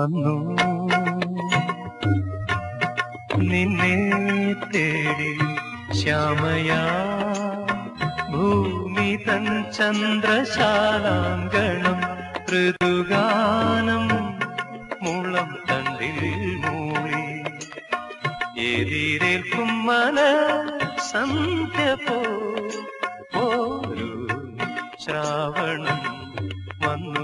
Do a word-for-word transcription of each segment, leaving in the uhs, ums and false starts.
വന്നു നിന്നെ തേടി ശ്യാമയാ ഭൂമി തൻ ചന്ദ്രശാലാങ്കണം ഋതുഗാനം മുളം തണ്ടിൽ മൂളി എതിരേൽക്കും മന സന്ധ്യ പോരു ശ്രാവണം വന്നു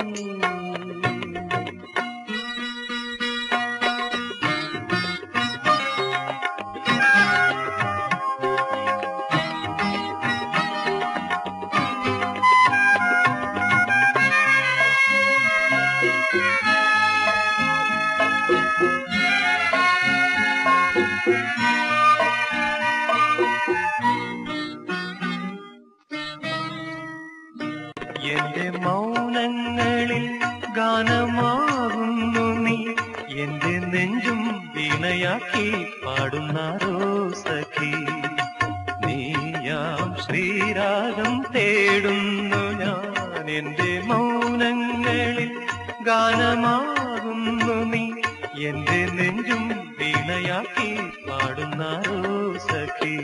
എന്റെ മൗനങ്ങളിൽ ഗാനമാകുന്നു നീ എന്റെ നെഞ്ചും വീണയാക്കി പാടുന്നാരോ സഖി നീയാം ശ്രീരാഗം തേടുന്നു ഞാൻ എന്റെ മൗനങ്ങളിൽ ഗാനമാകുന്നു നീ എന്റെ നെഞ്ചും വീണയാക്കി പാടുന്നാരോ സഖി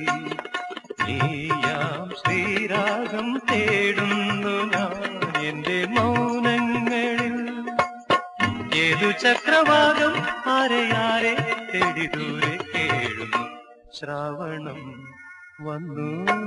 നീയാം ശ്രീരാഗം തേടുന്നു ഞാൻ എന്റെ മൗനങ്ങളിൽ ഏതു ചക്രവാകം ആരെയാരെ തേടി ദൂരെ കേഴുന്നു ശ്രാവണം വന്നു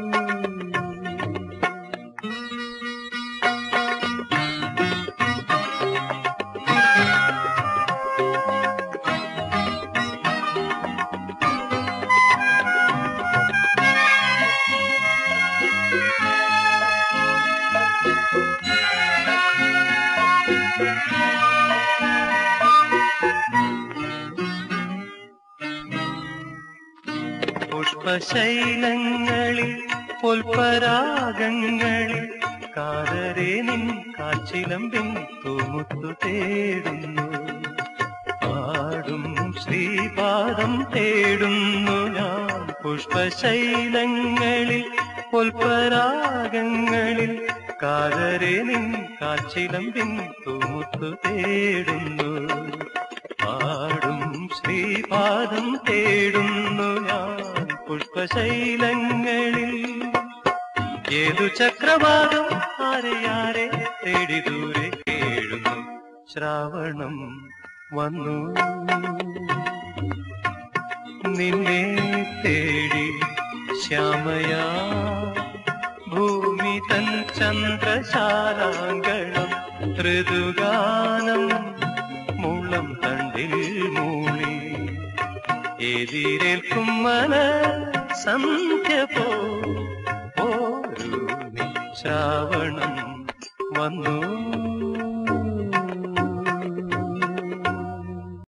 പുഷ്പശൈലങ്ങളിൽ പുൽപരാഗങ്ങളിൽ കാതരെ നിൻ കാച്ചിലമ്പിൻ തൂമുത്തു തേടുന്നു പാടും ശ്രീപാദം തേടുന്നു ഞാൻ പുഷ്പശൈലങ്ങളിൽ പുൽപരാഗങ്ങളിൽ കാതരെ നിൻ കാച്ചിലമ്പിൻ തൂമുത്തു തേടുന്നു പാടും ശ്രീപാദം തേടുന്നു ഞാൻ പുഷ്പശൈലങ്ങളിൽ ഏതു ചക്രവാകം ആരെയാരെ തേടി ദൂരെ കേഴുന്നു ശ്രാവണം വന്നു നിന്നെ തേടി ശ്യാമയാ ഭൂമി തൻ ചന്ദ്രശാലാങ്കണം ഋതുഗാനം മുളം തണ്ടിൽ മൂളി എതിരേൽക്കും മന സന്ധ്യ പോരു ശ്രാവണം വന്നു.